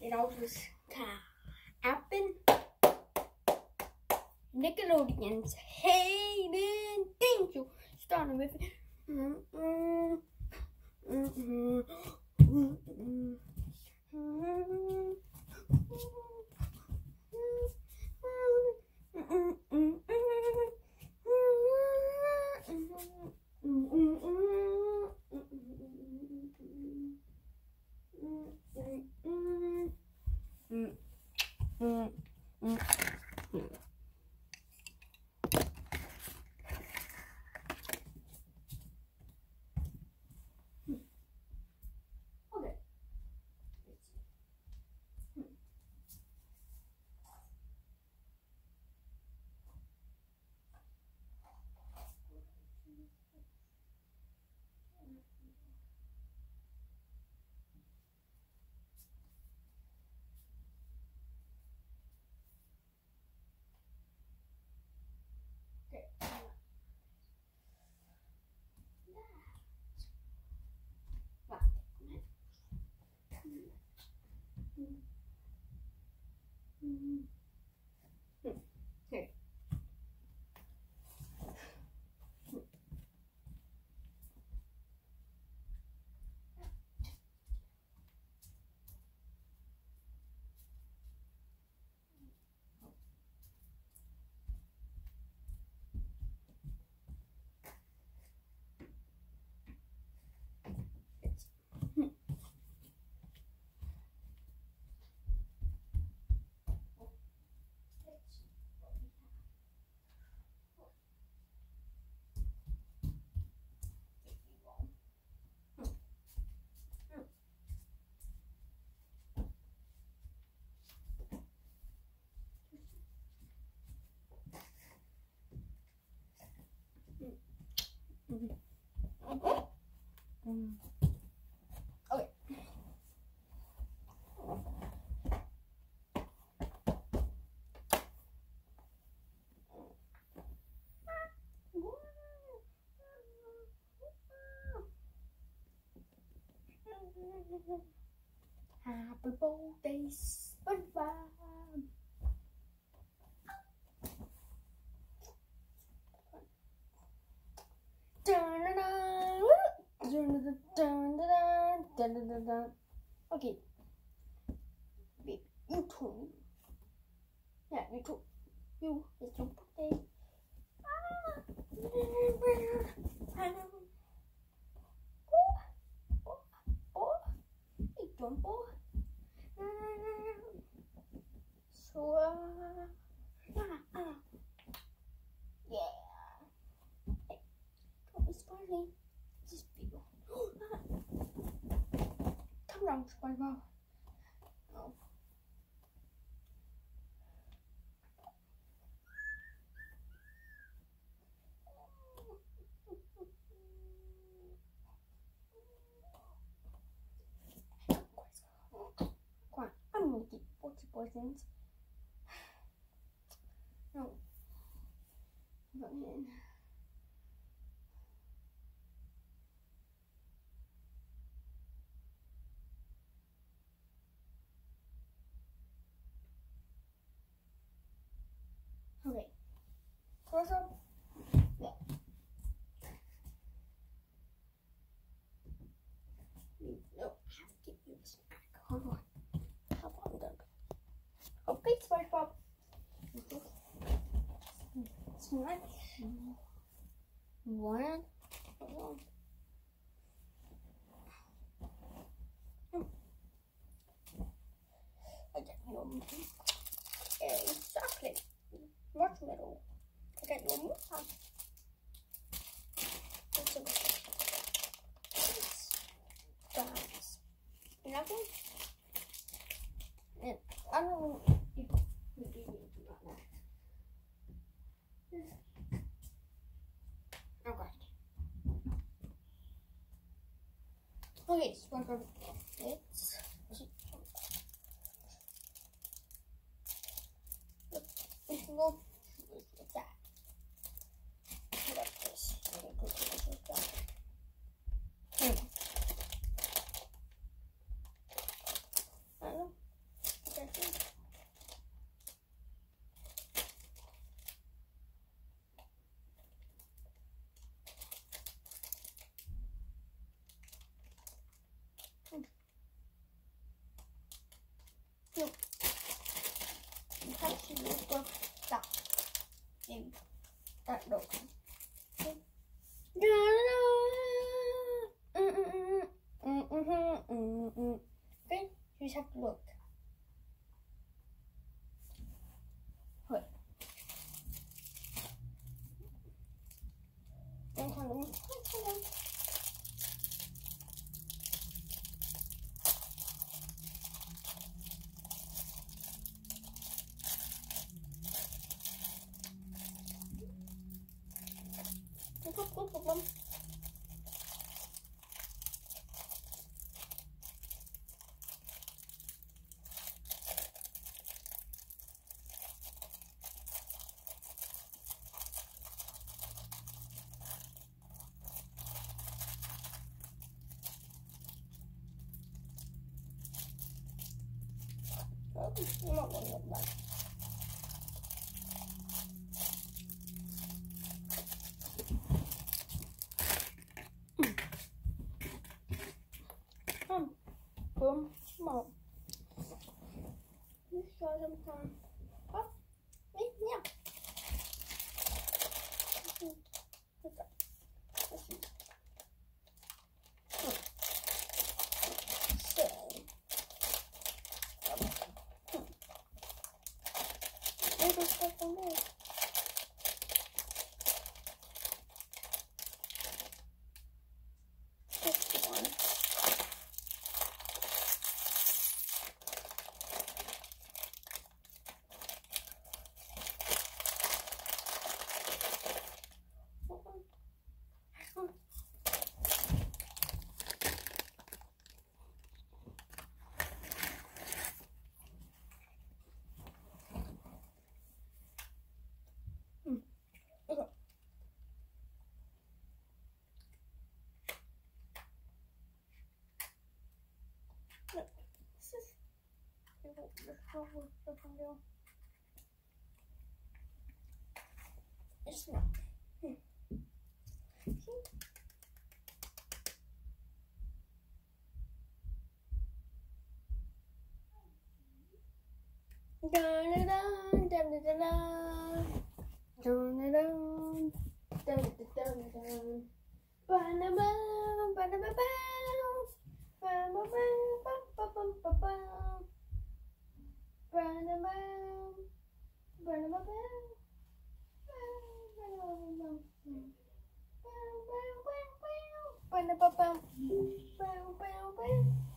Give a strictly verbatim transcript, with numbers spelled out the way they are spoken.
and I'll just kind of happen. Nickelodeon's Hayden, thank you. Starting with it. Mm -mm, mm -mm, mm -mm, mm Okay. Mm-hmm. Mm. Okay. Happy birthday, SpongeBob. Okay. Babe, you too. Yeah, you too. You, it's your birthday. Ah. Hey, Jumbo. So, uh, ah, ah. Yeah. Hey, don't be smiling. Just be. Come down, SpongeBob. Oh. Come on, I'm gonna keep forty poisons. No. Come in. Okay. Close up. Yeah. No, I have to give you this back. Hold on. How long ago? Okay, SpongeBob. It's not one. Hold on. I got your a chocolate marshmallow. I got your more. Guys, nothing. And I don't know if you can do that. Okay. Okay, SpongeBob. It's Well, like that. Like this. Okay, good. Like that. Hmm. I don't know. No. You have to look up that thing. That look. Okay. Okay, you just have to look. Wait. Don't tell them. Don't tell them. Look, look, look, look, look. Oh, I'm not going to look back. Come, boom, come on. Let's try some time. Oh, me, yeah. Okay. Let's see. Hmm. So. There's stuff on there. This one. What one? Hmm. Okay. Look, this is it's not. Hmm. Da da da da da da da. Dun dun dun dun dun dun. Ba-da-ba, ba-da-ba-ba. Ba-ba-ba, ba-ba-ba-ba-ba. Ba-da-ba, ba-da-ba-ba. Ba-da-ba-ba. Ba-da-ba-ba. Ba-ba-ba.